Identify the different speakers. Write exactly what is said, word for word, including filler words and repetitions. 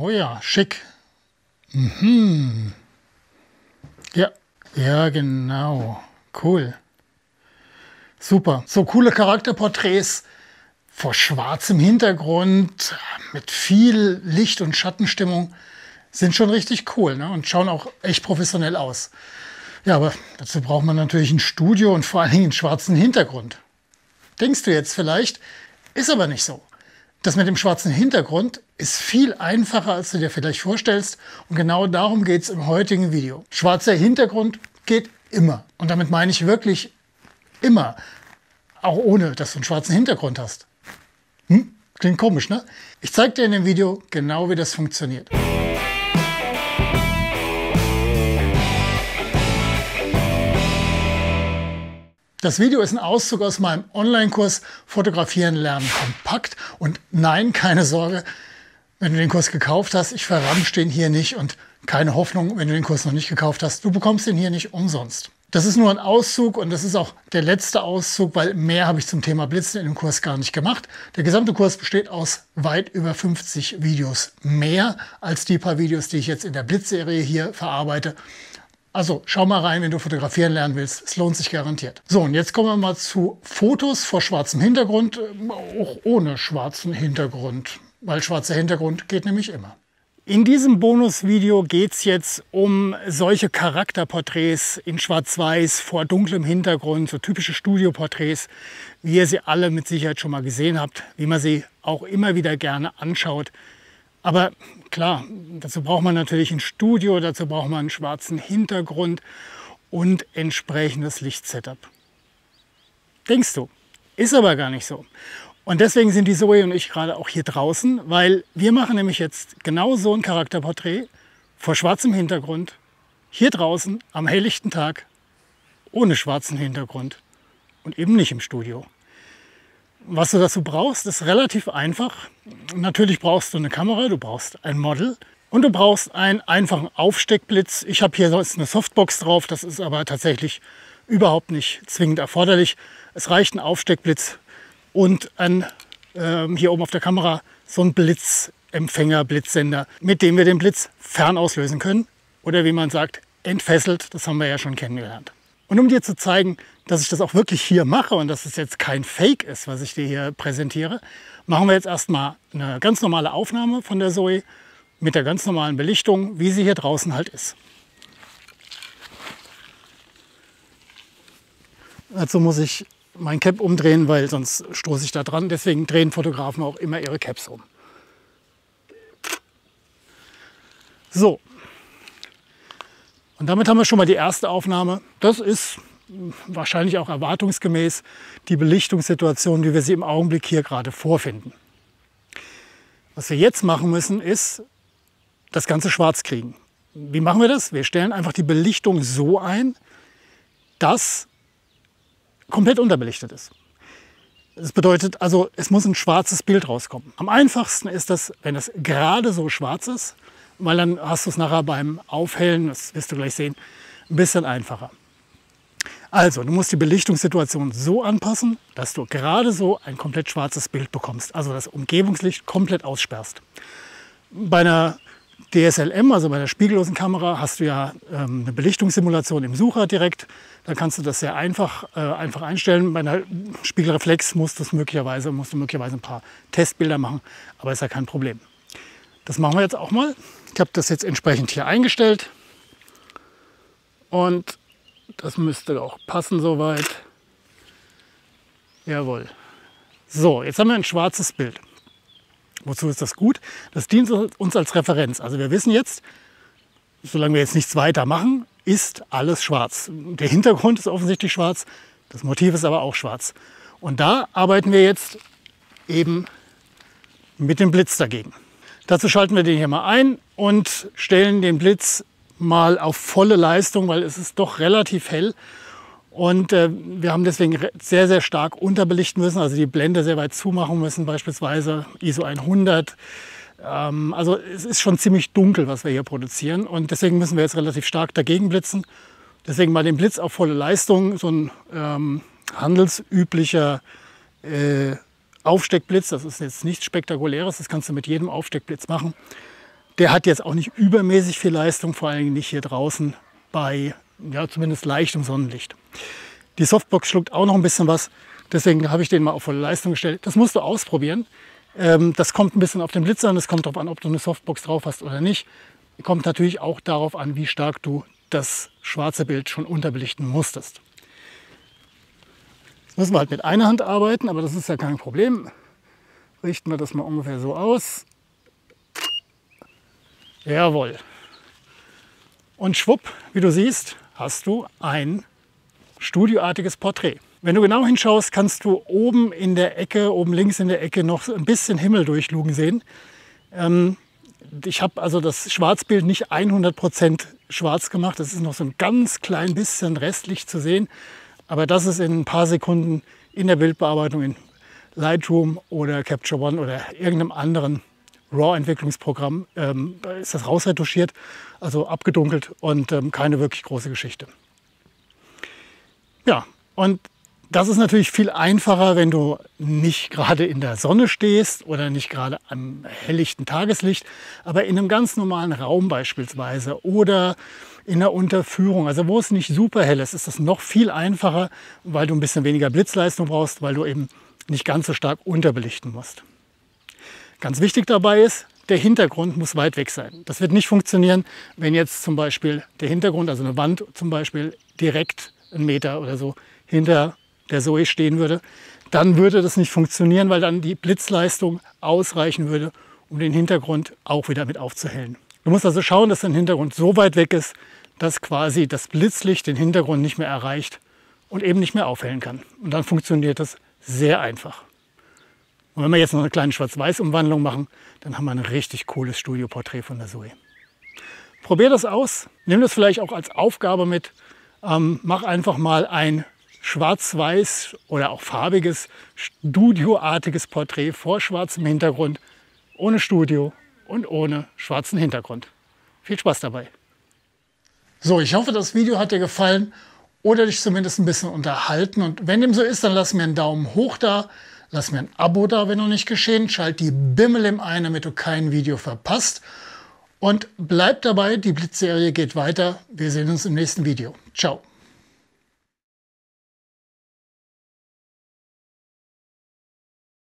Speaker 1: Oh ja, schick. Mhm. Ja, ja, genau. Cool. Super. So coole Charakterporträts vor schwarzem Hintergrund mit viel Licht- und Schattenstimmung sind schon richtig cool, ne? Und schauen auch echt professionell aus. Ja, aber dazu braucht man natürlich ein Studio und vor allen Dingen einen schwarzen Hintergrund. Denkst du jetzt vielleicht, ist aber nicht so. Das mit dem schwarzen Hintergrund ist viel einfacher, als du dir vielleicht vorstellst. Und genau darum geht es im heutigen Video. Schwarzer Hintergrund geht immer. Und damit meine ich wirklich immer. Auch ohne, dass du einen schwarzen Hintergrund hast. Hm? Klingt komisch, ne? Ich zeige dir in dem Video genau, wie das funktioniert. Das Video ist ein Auszug aus meinem Online-Kurs Fotografieren lernen kompakt. Und nein, keine Sorge, wenn du den Kurs gekauft hast, ich verramsche den hier nicht und keine Hoffnung, wenn du den Kurs noch nicht gekauft hast, du bekommst den hier nicht umsonst. Das ist nur ein Auszug und das ist auch der letzte Auszug, weil mehr habe ich zum Thema Blitzen in dem Kurs gar nicht gemacht. Der gesamte Kurs besteht aus weit über fünfzig Videos. Mehr als die paar Videos, die ich jetzt in der Blitzserie hier verarbeite. Also schau mal rein, wenn du fotografieren lernen willst. Es lohnt sich garantiert. So, und jetzt kommen wir mal zu Fotos vor schwarzem Hintergrund, auch ohne schwarzen Hintergrund, weil schwarzer Hintergrund geht nämlich immer. In diesem Bonusvideo geht es jetzt um solche Charakterporträts in Schwarz-Weiß vor dunklem Hintergrund, so typische Studioporträts, wie ihr sie alle mit Sicherheit schon mal gesehen habt, wie man sie auch immer wieder gerne anschaut. Aber klar, dazu braucht man natürlich ein Studio, dazu braucht man einen schwarzen Hintergrund und entsprechendes Lichtsetup. Denkst du? Ist aber gar nicht so. Und deswegen sind die Zoe und ich gerade auch hier draußen, weil wir machen nämlich jetzt genau so ein Charakterporträt vor schwarzem Hintergrund, hier draußen am helllichten Tag, ohne schwarzen Hintergrund und eben nicht im Studio. Was du dazu brauchst, ist relativ einfach. Natürlich brauchst du eine Kamera, du brauchst ein Model und du brauchst einen einfachen Aufsteckblitz. Ich habe hier sonst eine Softbox drauf, das ist aber tatsächlich überhaupt nicht zwingend erforderlich. Es reicht ein Aufsteckblitz und ein, äh, hier oben auf der Kamera so ein Blitzempfänger, Blitzsender, mit dem wir den Blitz fern auslösen können oder wie man sagt, entfesselt. Das haben wir ja schon kennengelernt. Und um dir zu zeigen, dass ich das auch wirklich hier mache und dass es jetzt kein Fake ist, was ich dir hier präsentiere, machen wir jetzt erstmal eine ganz normale Aufnahme von der Zoe mit der ganz normalen Belichtung, wie sie hier draußen halt ist. Dazu muss ich mein Cap umdrehen, weil sonst stoße ich da dran. Deswegen drehen Fotografen auch immer ihre Caps um. So. Und damit haben wir schon mal die erste Aufnahme. Das ist wahrscheinlich auch erwartungsgemäß die Belichtungssituation, wie wir sie im Augenblick hier gerade vorfinden. Was wir jetzt machen müssen, ist das Ganze schwarz kriegen. Wie machen wir das? Wir stellen einfach die Belichtung so ein, dass komplett unterbelichtet ist. Das bedeutet also, es muss ein schwarzes Bild rauskommen. Am einfachsten ist das, wenn es gerade so schwarz ist, weil dann hast du es nachher beim Aufhellen, das wirst du gleich sehen, ein bisschen einfacher. Also, du musst die Belichtungssituation so anpassen, dass du gerade so ein komplett schwarzes Bild bekommst. Also das Umgebungslicht komplett aussperrst. Bei einer D S L M, also bei der spiegellosen Kamera, hast du ja ähm, eine Belichtungssimulation im Sucher direkt. Da kannst du das sehr einfach, äh, einfach einstellen. Bei einer Spiegelreflex musst du es möglicherweise, musst du möglicherweise ein paar Testbilder machen, aber ist ja kein Problem. Das machen wir jetzt auch mal. Ich habe das jetzt entsprechend hier eingestellt und das müsste auch passen soweit. Jawohl. So, jetzt haben wir ein schwarzes Bild. Wozu ist das gut? Das dient uns als Referenz. Also wir wissen jetzt, solange wir jetzt nichts weiter machen, ist alles schwarz. Der Hintergrund ist offensichtlich schwarz, das Motiv ist aber auch schwarz. Und da arbeiten wir jetzt eben mit dem Blitz dagegen. Dazu schalten wir den hier mal ein und stellen den Blitz mal auf volle Leistung, weil es ist doch relativ hell. Und äh, wir haben deswegen sehr, sehr stark unterbelichten müssen, also die Blende sehr weit zumachen müssen, beispielsweise I S O hundert. Ähm, also es ist schon ziemlich dunkel, was wir hier produzieren. Und deswegen müssen wir jetzt relativ stark dagegen blitzen. Deswegen mal den Blitz auf volle Leistung, so ein ähm, handelsüblicher äh, Aufsteckblitz. Das ist jetzt nichts Spektakuläres, das kannst du mit jedem Aufsteckblitz machen. Der hat jetzt auch nicht übermäßig viel Leistung, vor allem nicht hier draußen bei ja, zumindest leichtem Sonnenlicht. Die Softbox schluckt auch noch ein bisschen was, deswegen habe ich den mal auf volle Leistung gestellt. Das musst du ausprobieren. Ähm, das kommt ein bisschen auf den Blitz an, das kommt darauf an, ob du eine Softbox drauf hast oder nicht. Kommt natürlich auch darauf an, wie stark du das schwarze Bild schon unterbelichten musstest. Jetzt müssen wir halt mit einer Hand arbeiten, aber das ist ja kein Problem. Richten wir das mal ungefähr so aus. Jawohl. Und schwupp, wie du siehst, hast du ein studioartiges Porträt. Wenn du genau hinschaust, kannst du oben in der Ecke, oben links in der Ecke noch ein bisschen Himmel durchlugen sehen. Ähm, ich habe also das Schwarzbild nicht hundert Prozent schwarz gemacht. Es ist noch so ein ganz klein bisschen restlich zu sehen. Aber das ist in ein paar Sekunden in der Bildbearbeitung in Lightroom oder Capture One oder irgendeinem anderen RAW-Entwicklungsprogramm ähm, ist das rausretuschiert, also abgedunkelt und ähm, keine wirklich große Geschichte. Ja, und das ist natürlich viel einfacher, wenn du nicht gerade in der Sonne stehst oder nicht gerade am helllichten Tageslicht, aber in einem ganz normalen Raum beispielsweise oder in der Unterführung, also wo es nicht super hell ist, ist das noch viel einfacher, weil du ein bisschen weniger Blitzleistung brauchst, weil du eben nicht ganz so stark unterbelichten musst. Ganz wichtig dabei ist, der Hintergrund muss weit weg sein. Das wird nicht funktionieren, wenn jetzt zum Beispiel der Hintergrund, also eine Wand zum Beispiel, direkt einen Meter oder so hinter der Zoe stehen würde. Dann würde das nicht funktionieren, weil dann die Blitzleistung ausreichen würde, um den Hintergrund auch wieder mit aufzuhellen. Du musst also schauen, dass dein Hintergrund so weit weg ist, dass quasi das Blitzlicht den Hintergrund nicht mehr erreicht und eben nicht mehr aufhellen kann. Und dann funktioniert das sehr einfach. Und wenn wir jetzt noch eine kleine Schwarz-Weiß-Umwandlung machen, dann haben wir ein richtig cooles Studioporträt von der Zoe. Probier das aus, nimm das vielleicht auch als Aufgabe mit. Ähm, mach einfach mal ein schwarz-weiß oder auch farbiges, studioartiges Porträt vor schwarzem Hintergrund, ohne Studio und ohne schwarzen Hintergrund. Viel Spaß dabei! So, ich hoffe, das Video hat dir gefallen oder dich zumindest ein bisschen unterhalten. Und wenn dem so ist, dann lass mir einen Daumen hoch da, lass mir ein Abo da, wenn noch nicht geschehen. Schalt die Bimmel im ein, damit du kein Video verpasst. Und bleib dabei, die Blitzserie geht weiter. Wir sehen uns im nächsten Video. Ciao!